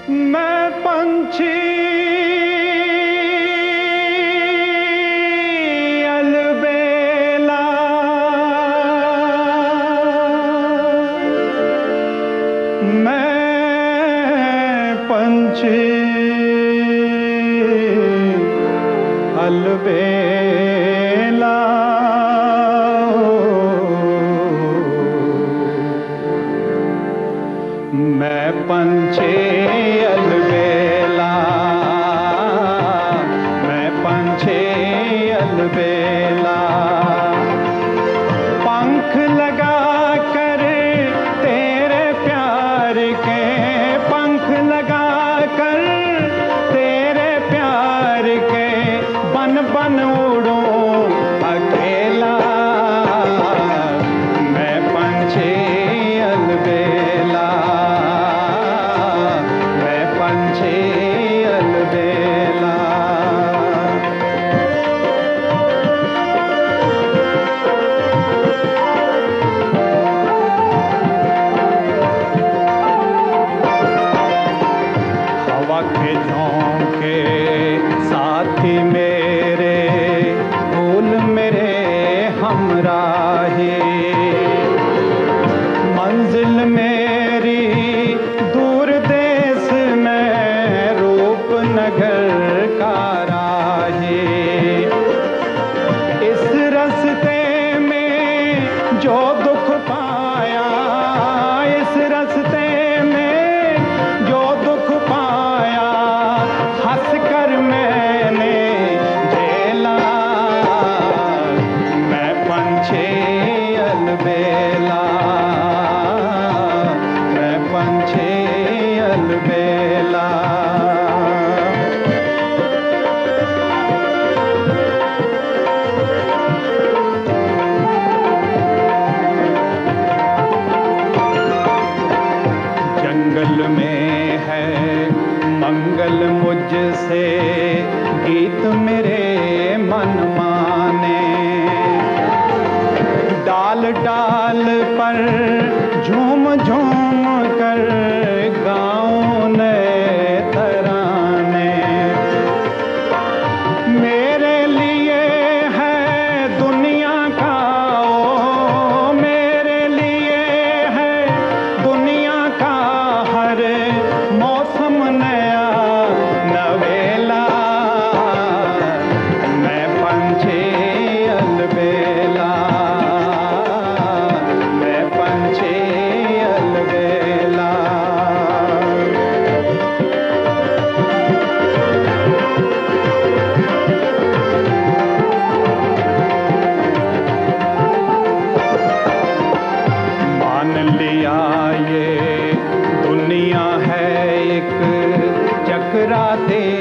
मैं पंछी अलबेला, मैं पंछी अलबेला, मैं पंछी अलबेला, मैं पंछी अलबेला। पंख लगा कर तेरे प्यार के, पंख लगा कर तेरे प्यार के, बन बन उड़ूं अकेला। मैं पंछी अलबेला, मैं पंछी अलबेला। हवा के झोंके साथी मेरे, फूल मेरे हमराही, मंजिल मेरी दूर देश में, रूपनगर का राही। इस रास्ते में जो दुख पाया, इस रास्ते में जो दुख पाया, हंस कर मैंने झेला। मैं पंछी अलबेला, मैं पंछी अलबेला। जंगल में है मंगल मुझसे, गीत मेरे मन माने। डाल डाल पर झूम झूम कर गाऊं नए तराने। मेरे लिए है दुनिया का, ओ मेरे लिए है दुनिया का हर मौसम नया नवेला। मैं पंछी अलबेला, मैं पंछी अलबेला। मान लिया ये दुनिया है एक चकराते